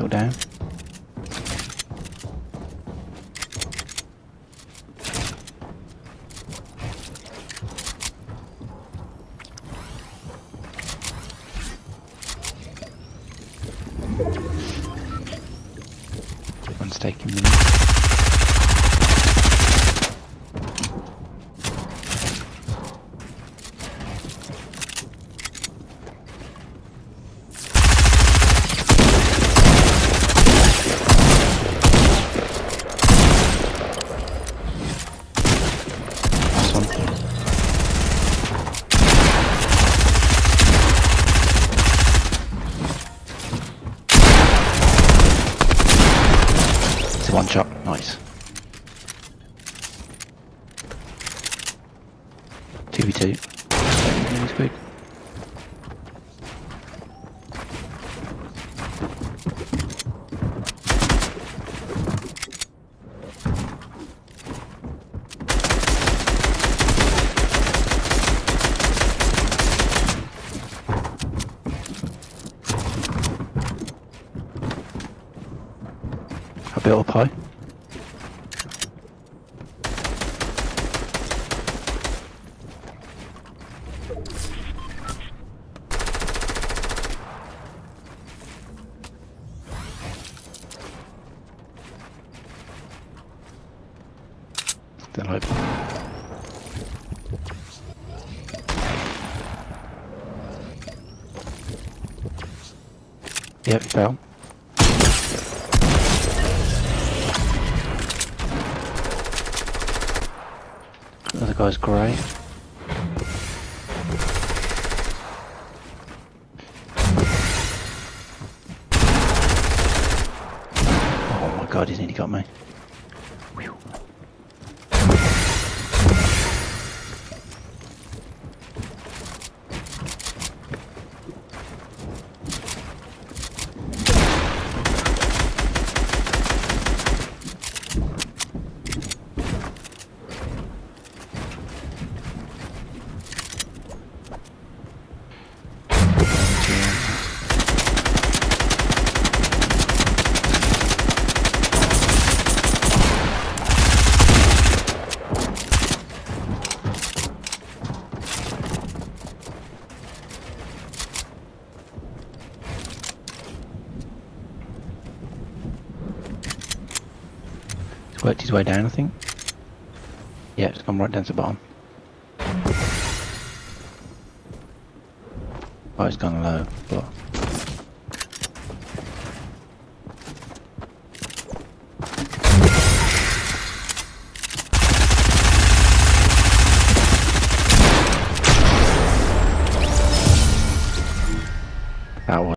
down. One's taking me. One shot, nice. 2v2. He's quick. A bit up high. Still hope. Yep, fell. Other guy's grey. Oh my god, he's nearly got me. Whew. He's worked his way down, I think. Yeah, it's gone right down to the bottom. Oh, he's gone low, but